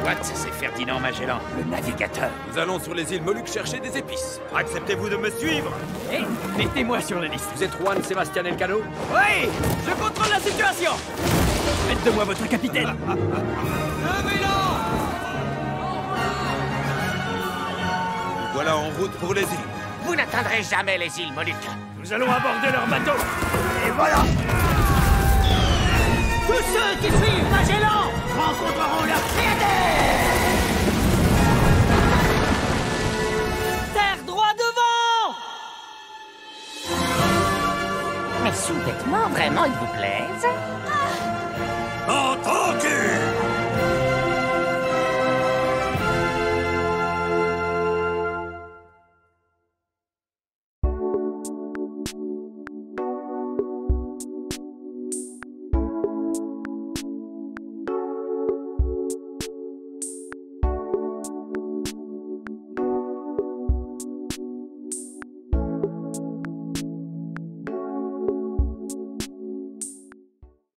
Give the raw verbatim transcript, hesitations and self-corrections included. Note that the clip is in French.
What? C'est Ferdinand Magellan, le navigateur. Nous allons sur les îles Moluques chercher des épices. Acceptez-vous de me suivre? Hé, mettez-moi sur la liste. Vous êtes Juan Sébastien Elcano? Oui, je contrôle la situation. Faites de moi votre capitaine. Voilà en route pour les îles. Vous n'atteindrez jamais les îles Moluques. Nous allons aborder leur bateau. Et voilà! Tous ceux qui suivent Magellan rencontreront leur créateur. Terre droit devant. Mais soudainement, vraiment, ils vous plaisent? Entends!